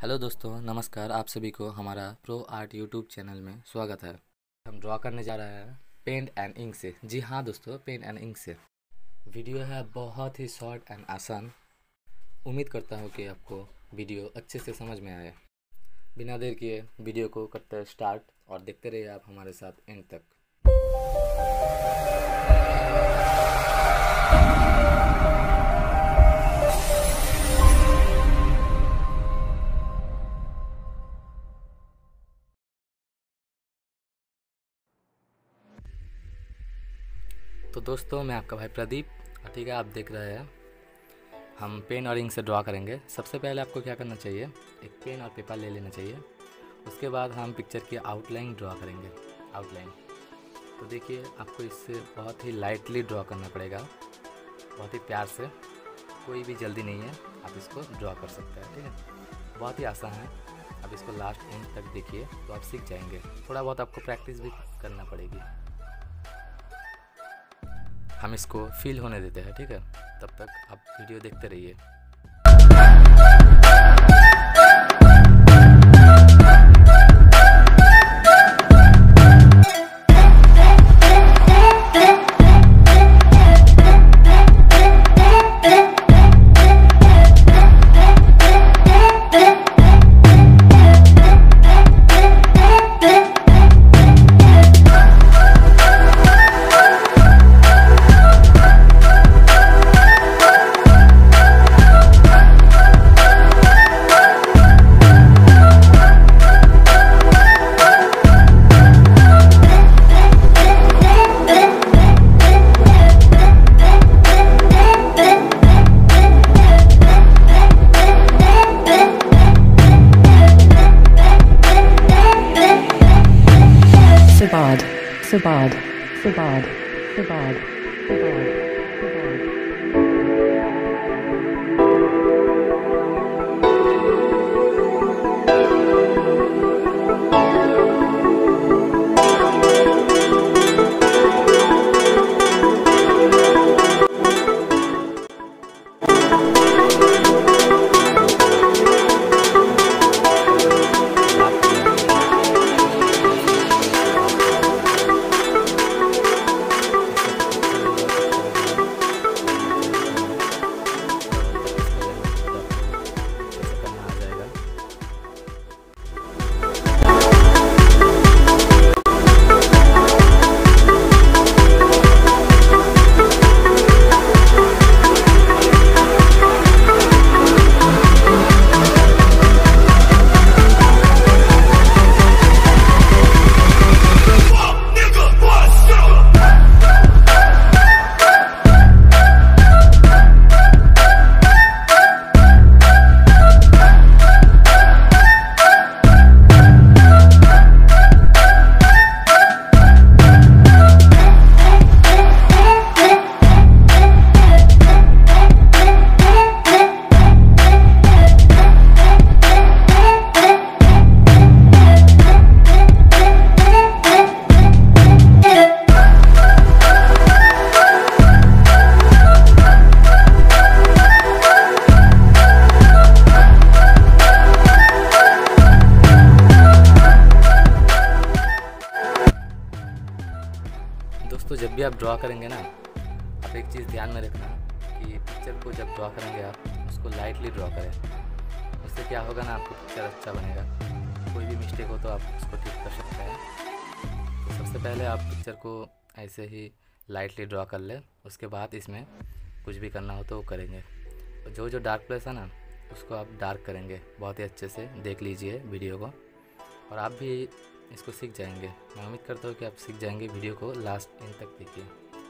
Hello दोस्तों, नमस्कार। आप सभी को हमारा प्रो आर्ट यूट्यूब चैनल में स्वागत है। हम ड्रॉ करने जा रहे हैं पेंट एंड इंक से। जी हाँ दोस्तों, पेंट एंड इंक से। वीडियो है बहुत ही शॉर्ट एंड आसान। उम्मीद करता हूँ कि आपको वीडियो अच्छे से समझ में आए। बिना देर किए वीडियो को करते हैं स्टार्ट और देखते रहिए आप हमारे साथ एंड तक। तो दोस्तों, मैं आपका भाई प्रदीप, ठीक है। आप देख रहे हैं हम पेन और इंक से ड्रॉ करेंगे। सबसे पहले आपको क्या करना चाहिए, एक पेन और पेपर ले लेना चाहिए। उसके बाद हम पिक्चर की आउटलाइन ड्रॉ करेंगे। आउटलाइन तो देखिए, आपको इससे बहुत ही लाइटली ड्रॉ करना पड़ेगा, बहुत ही प्यार से। कोई भी जल्दी नहीं है, आप इसको ड्रॉ कर सकते हैं, ठीक है। बहुत ही आसान है। आप इसको लास्ट एंड तक देखिए तो आप सीख जाएंगे। थोड़ा बहुत आपको प्रैक्टिस भी करना पड़ेगी। हम इसको फील होने देते हैं, ठीक है। तब तक आप वीडियो देखते रहिए। Sabad. दोस्तों, जब भी आप ड्रॉ करेंगे ना, आप एक चीज़ ध्यान में रखना कि पिक्चर को जब ड्रॉ करेंगे आप उसको लाइटली ड्रॉ करें। उससे क्या होगा ना, आपको पिक्चर अच्छा बनेगा। कोई भी मिस्टेक हो तो आप उसको ठीक कर सकते हैं। तो सबसे पहले आप पिक्चर को ऐसे ही लाइटली ड्रॉ कर लें। उसके बाद इसमें कुछ भी करना हो तो वो करेंगे। जो जो डार्क प्लेस है ना, उसको आप डार्क करेंगे। बहुत ही अच्छे से देख लीजिए वीडियो को, और आप भी इसको सीख जाएंगे। मैं उम्मीद करता हूँ कि आप सीख जाएंगे। वीडियो को लास्ट एंड तक देखिए।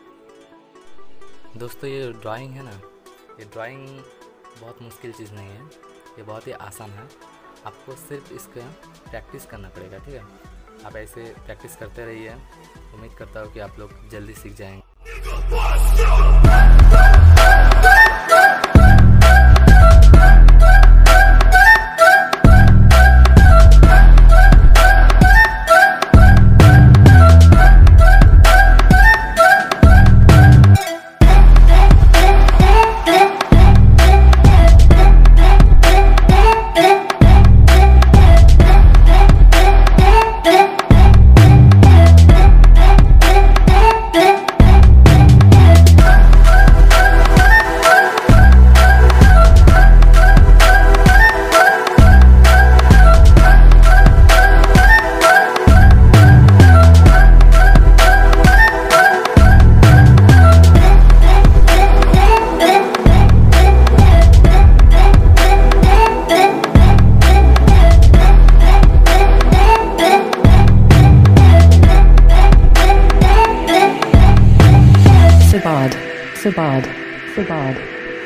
दोस्तों, ये ड्राइंग है ना, ये ड्राइंग बहुत मुश्किल चीज़ नहीं है, ये बहुत ही आसान है। आपको सिर्फ इसका प्रैक्टिस करना पड़ेगा, ठीक है। आप ऐसे प्रैक्टिस करते रहिए। उम्मीद करता हूँ कि आप लोग जल्दी सीख जाएंगे।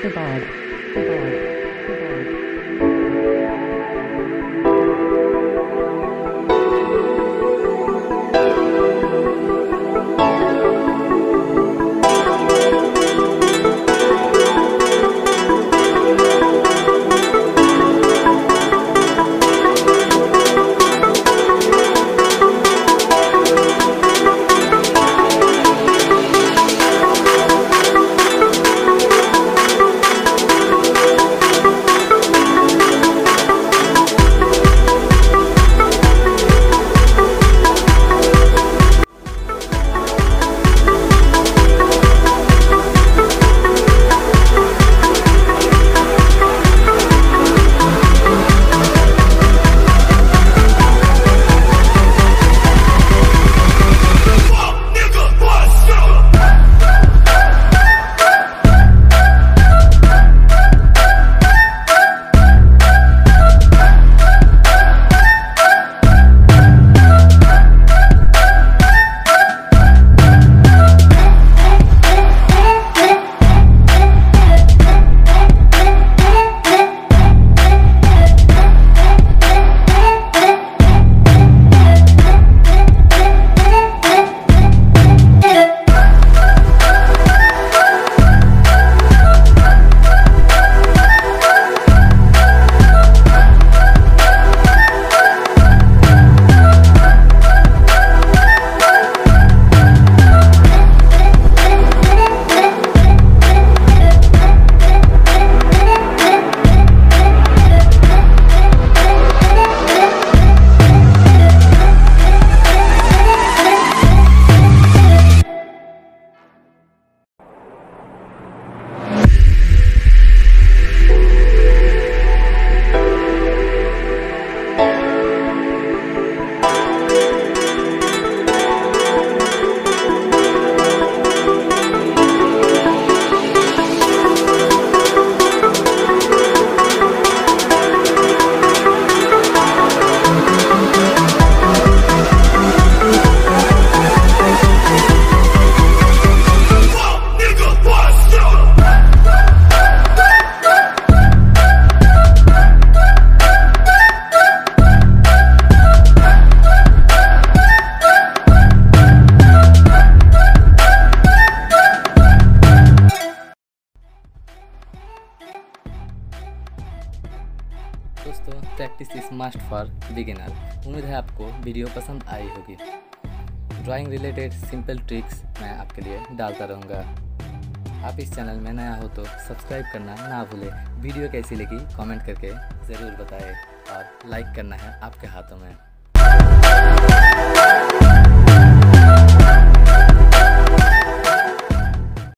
दोस्तों practice is must for beginner. उम्मीद है आपको वीडियो पसंद आई होगी। ड्राइंग रिलेटेड सिंपल ट्रिक्स मैं आपके लिए डालता रहूँगा। आप इस चैनल में नया हो तो सब्सक्राइब करना ना भूलें। वीडियो कैसी लगी कमेंट करके ज़रूर बताएं और लाइक करना है आपके हाथों में।